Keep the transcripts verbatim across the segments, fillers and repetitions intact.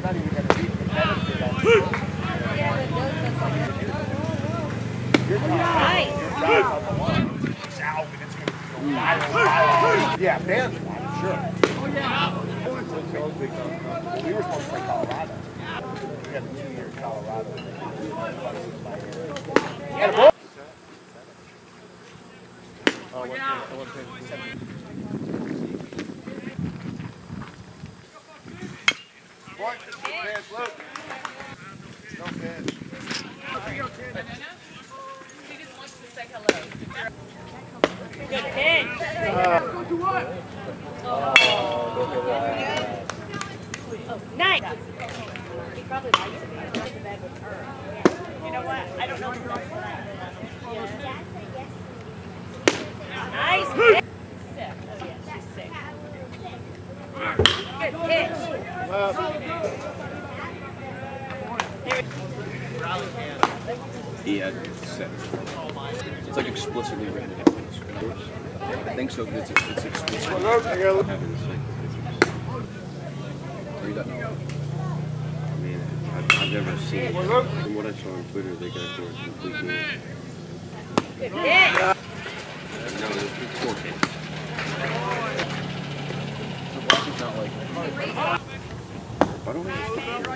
not even going to reap the benefit of it. Yeah, but those look like You're nice. You're on the line. It's out, and it's going to go viral, viral. Yeah, fans want it, sure. Oh, yeah. Well, we were supposed to play Colorado. We got a two-year Colorado. Yeah. Oh, yeah. What? Fans, look. No fans. She just wants to say hello. Good pitch. Uh, oh, look at that. Oh, nice. He probably likes it. He likes the bag with her. You know what? I don't know if that's what I Nice pitch. Sick. Oh, yeah, she's sick. Good pitch. well, Yeah, it's set. It's like explicitly written in the script. I think so, because it's, it's explicit. well, look, I gotta look. Happens, like, or you don't know. I mean, I've, I've never seen it. Well, look. From what I saw on Twitter, they got for a complete game. Good pitch. No, it's, it's four K. The watch is not like. Why don't we just stop here?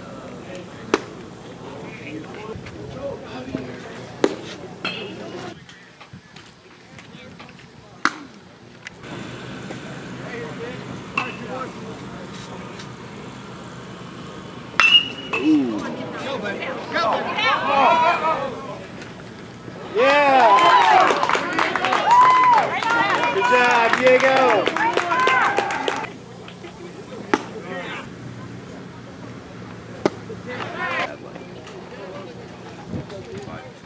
Ooh. Yeah! Good job, Diego! Five.